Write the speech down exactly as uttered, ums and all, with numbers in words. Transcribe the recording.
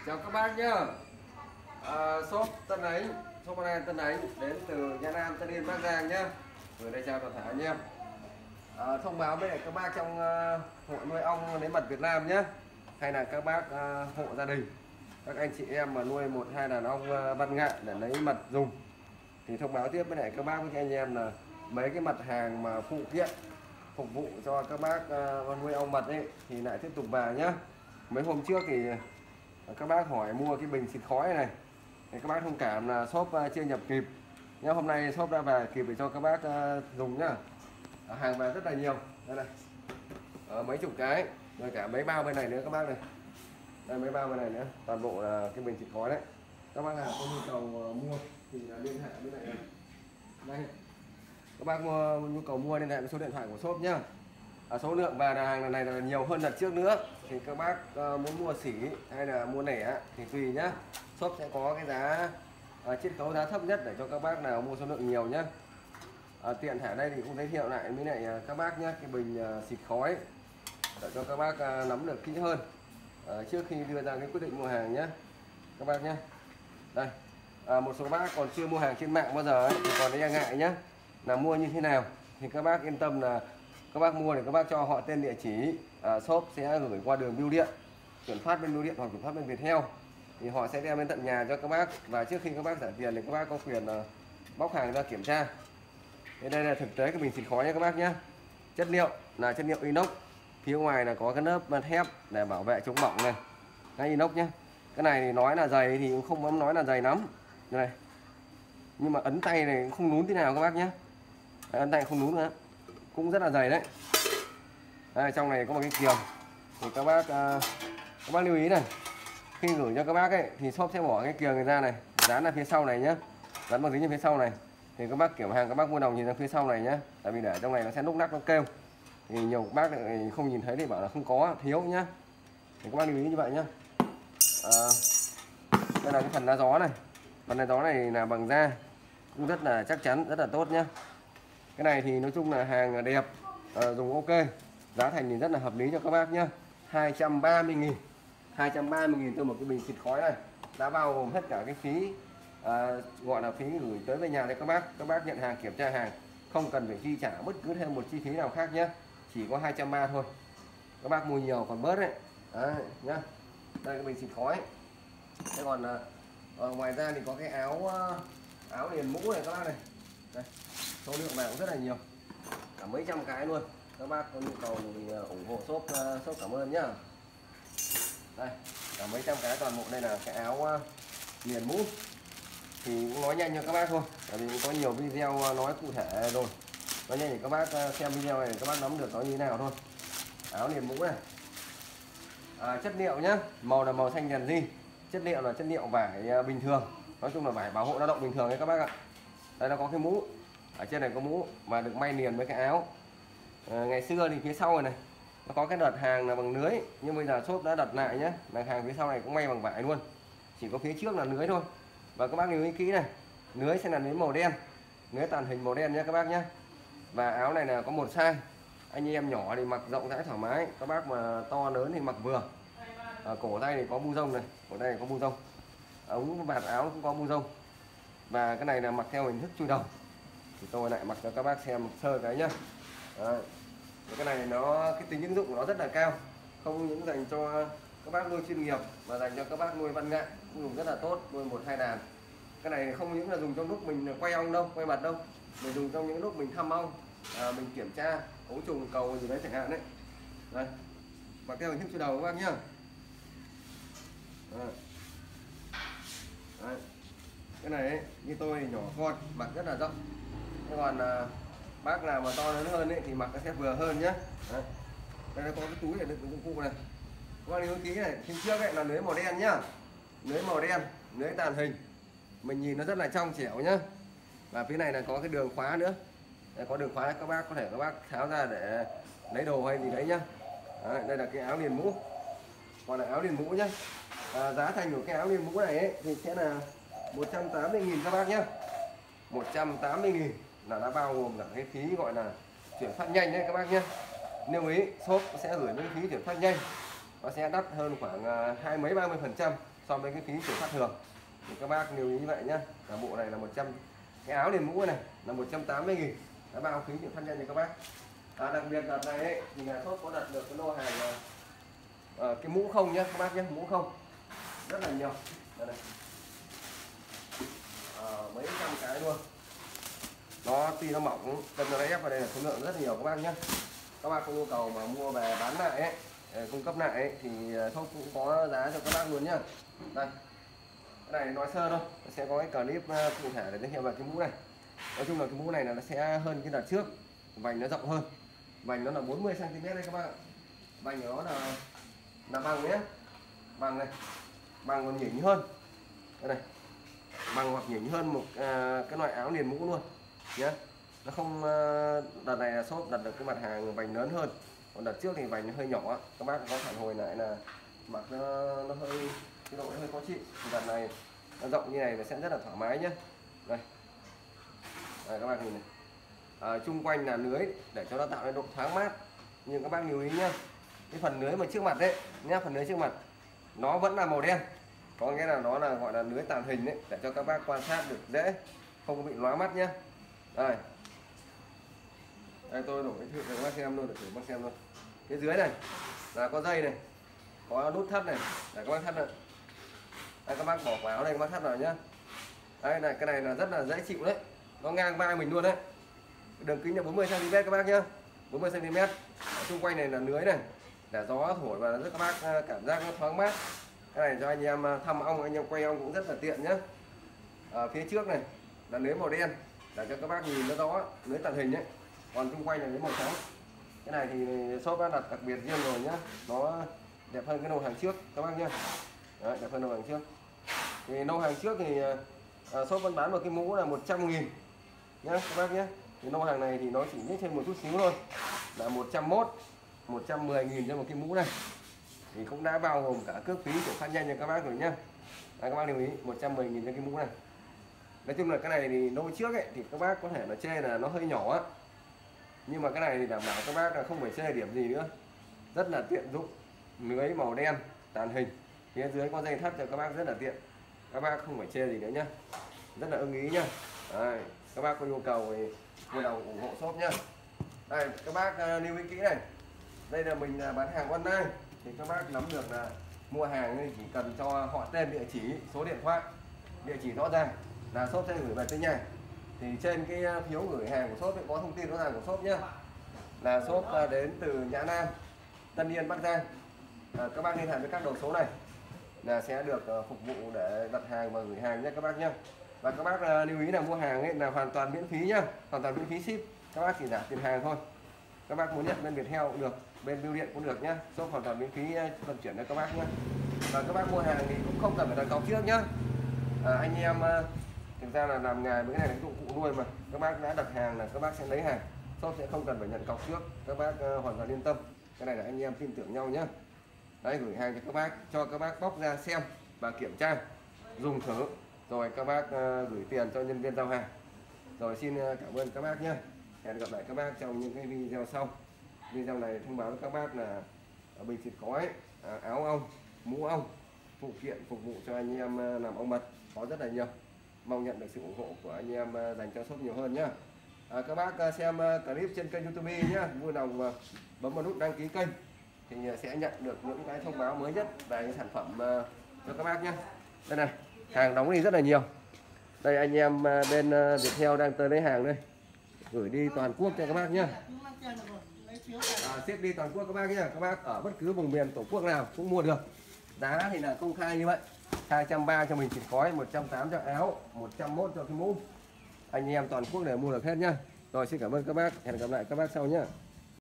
Chào các bác nhá. À, shop Tân Ánh, shop online Tân Ánh đến từ Nha Nam, Tân Yên, Bắc Giang nhá. Gửi đây chào toàn thể anh em. À, thông báo với các bác trong uh, hội nuôi ong lấy mật Việt Nam nhé, hay là các bác uh, hộ gia đình, các anh chị em mà nuôi một hai đàn ong uh, văn ngạn để lấy mật dùng thì thông báo tiếp với lại các bác với anh em là mấy cái mặt hàng mà phụ kiện phục vụ cho các bác uh, nuôi ong mật ấy thì lại tiếp tục vào nhá. Mấy hôm trước thì các bác hỏi mua cái bình xịt khói này thì các bác thông cảm là shop chưa nhập kịp nhá. Hôm nay shop đã về kịp để cho các bác dùng nhá. Hàng về rất là nhiều đây này, ở mấy chục cái rồi cả mấy bao bên này nữa các bác này, đây mấy bao bên này nữa, toàn bộ là cái bình xịt khói đấy. Các bác nào có nhu cầu mua thì liên hệ với lại đây, các bác mua nhu cầu mua liên hệ với số điện thoại của shop nhá. À, số lượng và hàng này là nhiều hơn đợt trước nữa thì các bác uh, muốn mua xỉ hay là mua lẻ thì tùy nhá. Shop sẽ có cái giá uh, chiết khấu giá thấp nhất để cho các bác nào mua số lượng nhiều nhá. À, tiện thể đây thì cũng giới thiệu lại với lại uh, các bác nhé, cái bình uh, xịt khói để cho các bác uh, nắm được kỹ hơn uh, trước khi đưa ra cái quyết định mua hàng nhé các bác nhé. Đây, à, một số bác còn chưa mua hàng trên mạng bao giờ ấy, thì còn e ngại nhé, là mua như thế nào thì các bác yên tâm là các bác mua để các bác cho họ tên địa chỉ, à, shop sẽ gửi qua đường bưu điện, chuyển phát bên bưu điện hoặc chuyển phát bên Viettel thì họ sẽ đem đến tận nhà cho các bác, và trước khi các bác trả tiền thì các bác có quyền uh, bóc hàng ra kiểm tra. Thế đây là thực tế cái bình xịt khói nha các bác nhé. Chất liệu là chất liệu inox, phía ngoài là có cái lớp thép để bảo vệ chống bỏng này, cái inox nhé. Cái này thì nói là dày thì cũng không dám nói là dày lắm này, nhưng mà ấn tay này không nún thế nào các bác nhé. Đấy, ấn tay không nún nữa, cũng rất là dày đấy. Đây, trong này có một cái kiềng thì các bác uh, các bác lưu ý này, khi gửi cho các bác ấy thì shop sẽ bỏ cái kiềng này ra này, dán ở phía sau này nhé, dán bằng dính ở phía sau này thì các bác kiểm hàng các bác mua đồng nhìn ra phía sau này nhé, tại vì để trong này nó sẽ lúc nắc nó kêu thì nhiều các bác lại không nhìn thấy thì bảo là không có, thiếu nhá, thì các bác lưu ý như vậy nhá. À, đây là cái phần lá gió này, phần lá gió này là bằng da, cũng rất là chắc chắn, rất là tốt nhá. Cái này thì nói chung là hàng đẹp, à, dùng ok, giá thành thì rất là hợp lý cho các bác nhá. Hai trăm ba mươi nghìn, hai trăm ba mươi nghìn cho một cái bình xịt khói này, đã bao gồm hết cả cái phí à, gọi là phí gửi tới về nhà để các bác các bác nhận hàng, kiểm tra hàng, không cần phải chi trả bất cứ thêm một chi phí nào khác nhé, chỉ có hai trăm ba mươi thôi. Các bác mua nhiều còn bớt đấy, đấy nhá. Đây cái bình xịt khói. Thế còn à, ngoài ra thì có cái áo áo liền mũ này các bác này, đây, số lượng vào cũng rất là nhiều, cả mấy trăm cái luôn. Các bác có nhu cầu thì ủng hộ shop, shop cảm ơn nhá. Đây, cả mấy trăm cái toàn bộ. Đây là cái áo liền mũ thì cũng nói nhanh cho các bác thôi, tại vì cũng có nhiều video nói cụ thể rồi, nói nhanh để các bác xem video này để các bác nắm được nó như thế nào thôi. Áo liền mũ này, à, chất liệu nhá, màu là màu xanh đèn di, chất liệu là chất liệu vải bình thường, nói chung là vải bảo hộ lao động bình thường đấy các bác ạ. Đây nó có cái mũ ở trên này, có mũ mà được may liền với cái áo. À, ngày xưa thì phía sau này, này nó có cái đợt hàng là bằng lưới, nhưng bây giờ shop đã đặt lại nhé, là hàng phía sau này cũng may bằng vải luôn, chỉ có phía trước là lưới thôi. Và các bác lưu ý kỹ này, lưới sẽ là lưới màu đen, lưới tàn hình màu đen nhé các bác nhé. Và áo này là có một size, anh em nhỏ thì mặc rộng rãi thoải mái, các bác mà to lớn thì mặc vừa. À, cổ tay thì có bu rông này, cổ tay này có bu rông, ống vạt áo cũng có bu rông, và cái này là mặc theo hình thức chui đầu. Thì tôi lại mặc cho các bác xem sơ cái nhá. Đấy. Cái này nó cái tính ứng dụng của nó rất là cao, không những dành cho các bác nuôi chuyên nghiệp mà dành cho các bác nuôi văn ngạn cũng dùng rất là tốt, nuôi một hai đàn. Cái này không những là dùng trong lúc mình quay ong đâu, quay mật đâu, mình dùng trong những lúc mình thăm ong, à, mình kiểm tra ấu trùng cầu gì đấy chẳng hạn đấy. Đây, mặc theo hình thức chui đầu các bác nhá. Đấy. Đấy. Cái này ấy, như tôi thì nhỏ con, mặc rất là rộng. Thế còn à, bác nào mà to lớn hơn ấy, thì mặc nó sẽ vừa hơn nhé. Đấy. Đây nó có cái túi để đựng dụng cụ này. Các bác lưu ý kỹ này, phía trước ấy là lưới màu đen nhá, lưới màu đen, lưới tàn hình, mình nhìn nó rất là trong trẻo nhá. Và phía này là có cái đường khóa nữa, đây, có đường khóa, các bác có thể các bác tháo ra để lấy đồ hay gì đấy nhá. Đấy, đây là cái áo liền mũ, còn là áo liền mũ nhá. À, giá thành của cái áo liền mũ này ấy, thì sẽ là một trăm tám mươi nghìn các bác nhé. Một trăm tám mươi nghìn là đã bao gồm cả cái phí gọi là chuyển phát nhanh đấy các bác nhé. Lưu ý shop sẽ gửi những phí chuyển phát nhanh, nó sẽ đắt hơn khoảng hai mấy ba mươi phần trăm so với cái phí chuyển phát thường. Thì các bác lưu ý như vậy nhá. Là bộ này là một trăm, cái áo liền mũ này là một trăm tám mươi nghìn, đã bao phí chuyển phát nhanh cho các bác. À, đặc biệt đợt này ấy, thì nhà shop có đặt được cái lô hàng là à, cái mũ không nhá các bác nhé, mũ không rất là nhiều đây này. À, mấy trăm cái luôn, nó tuy nó mỏng cần nó ép vào đây là số lượng rất nhiều các bác nhé. Các bác có nhu cầu mà mua về bán lại ấy, cung cấp lại ấy, thì shop cũng có giá cho các bác luôn nhá. Đây, cái này nói sơ thôi, sẽ có cái clip cụ thể để giới thiệu về cái mũ này. Nói chung là cái mũ này là nó sẽ hơn cái đợt trước, vành nó rộng hơn, vành nó là bốn mươi xăng ti mét đây các bác. Vành của nó là là bằng nhé, bằng này, bằng còn nhỉnh hơn đây này, bằng hoặc nhỉnh hơn một à, cái loại áo liền mũ luôn nhé. Nó không, đợt này là shop đặt được cái mặt hàng vành lớn hơn, còn đợt trước thì vành nó hơi nhỏ, các bác có phản hồi lại là mặc nó, nó hơi cái độ nó hơi khó chịu. Thì đợt này nó rộng như này là sẽ rất là thoải mái nhé. Đây, đây các bác nhìn này, à, chung quanh là lưới để cho nó tạo nên độ thoáng mát. Nhưng các bác lưu ý nhé, cái phần lưới mà trước mặt đấy nhá, phần lưới trước mặt nó vẫn là màu đen, có nghĩa là nó là gọi là lưới tàng hình đấy, để cho các bác quan sát được dễ, không có bị lóa mắt nhé. Đây, đây tôi đổ cái thử để các bác xem luôn, để thử các bác xem luôn. Cái dưới này là có dây này, có nút thắt này để các bác thắt được. Đây, các bác bỏ quả áo đây các bác thắt vào nhá. Đây này, cái này là rất là dễ chịu đấy, nó ngang vai mình luôn đấy. Đường kính là bốn mươi xăng ti mét các bác nhá, bốn mươi xăng ti mét. Xung quanh này là lưới này để gió thổi và rất các bác cảm giác nó thoáng mát. Cái này cho anh em thăm ong, anh em quay ong cũng rất là tiện nhé. Ở phía trước này là lưới màu đen để cho các bác nhìn nó rõ, lưới tàng hình đấy. Còn xung quanh là lưới màu trắng. Cái này thì shop đã đặt đặc biệt riêng rồi nhá, nó đẹp hơn cái lô hàng trước các bác nhé. Đấy, đẹp hơn lô hàng trước. Thì lô hàng trước thì uh, shop vẫn bán một cái mũ là một trăm nghìn nhá các bác nhé. Thì lô hàng này thì nó chỉ nhích trên một chút xíu thôi, là một trăm mốt, một trăm mười nghìn cho một cái mũ này. Thì cũng đã bao gồm cả cước phí chuyển phát nhanh cho các bác rồi nhá. Đây, các bác lưu ý một trăm mười nghìn cho cái mũ này. Nói chung là cái này thì lô trước ấy thì các bác có thể là chê là nó hơi nhỏ á, nhưng mà cái này thì đảm bảo các bác là không phải chê điểm gì nữa, rất là tiện dụng. Lưới màu đen tàn hình, phía dưới có dây thắt cho các bác rất là tiện, các bác không phải chê gì nữa nhá, rất là ưng ý nhá. Đây, các bác có nhu cầu thì vui lòng ủng hộ shop nhá. Đây các bác uh, lưu ý kỹ này, đây là mình uh, bán hàng online thì các bác nắm được là mua hàng thì chỉ cần cho họ tên, địa chỉ, số điện thoại, địa chỉ rõ ràng là shop sẽ gửi về tới nhà. Thì trên cái phiếu gửi hàng của shop có thông tin rõ ràng của shop nhé, là shop uh, đến từ Nhã Nam, Tân Yên, Bắc Giang. À, các bác liên hệ với các đầu số này là sẽ được uh, phục vụ để đặt hàng và gửi hàng nhé các bác nhé. Và các bác uh, lưu ý là mua hàng ấy là hoàn toàn miễn phí nhá, hoàn toàn miễn phí ship, các bác chỉ trả tiền hàng thôi. Các bác muốn nhận bên Viettel cũng được, bên bưu điện cũng được nhá, shop hoàn toàn miễn phí vận chuyển cho các bác nhé. Và các bác mua hàng thì cũng không cần phải đặt cọc trước nhá. À, anh em uh, thực ra là làm nghề với cái này là dụng cụ nuôi mà, các bác đã đặt hàng là các bác sẽ lấy hàng, shop sẽ không cần phải nhận cọc trước, các bác uh, hoàn toàn yên tâm. Cái này là anh em tin tưởng nhau nhé. Đấy, gửi hàng cho các bác, cho các bác bóc ra xem và kiểm tra, dùng thử, rồi các bác uh, gửi tiền cho nhân viên giao hàng. Rồi xin uh, cảm ơn các bác nhé. Hẹn gặp lại các bác trong những cái video sau. Video này thông báo với các bác là bình xịt khói, uh, áo ong, mũ ong, phụ kiện phục vụ cho anh em uh, làm ong mật có rất là nhiều. Mong nhận được sự ủng hộ của anh em uh, dành cho shop nhiều hơn nhé. À, các bác uh, xem uh, clip trên kênh YouTube nhé, vui lòng uh, bấm vào nút đăng ký kênh thì sẽ nhận được những cái thông báo mới nhất về những sản phẩm uh, cho các bác nhé. Đây này, hàng đóng đi rất là nhiều. Đây anh em uh, bên uh, Viettel đang tới lấy hàng đây, gửi đi toàn quốc cho các bác nhé. À, ship đi toàn quốc các bác nhé. Các bác ở bất cứ vùng miền tổ quốc nào cũng mua được. Giá thì là công khai như vậy, hai trăm ba mươi cho mình xịt khói, một trăm tám mươi cho áo, một trăm mốt cho cái mũ. Anh em toàn quốc đều mua được hết nhá. Rồi xin cảm ơn các bác, hẹn gặp lại các bác sau nhé.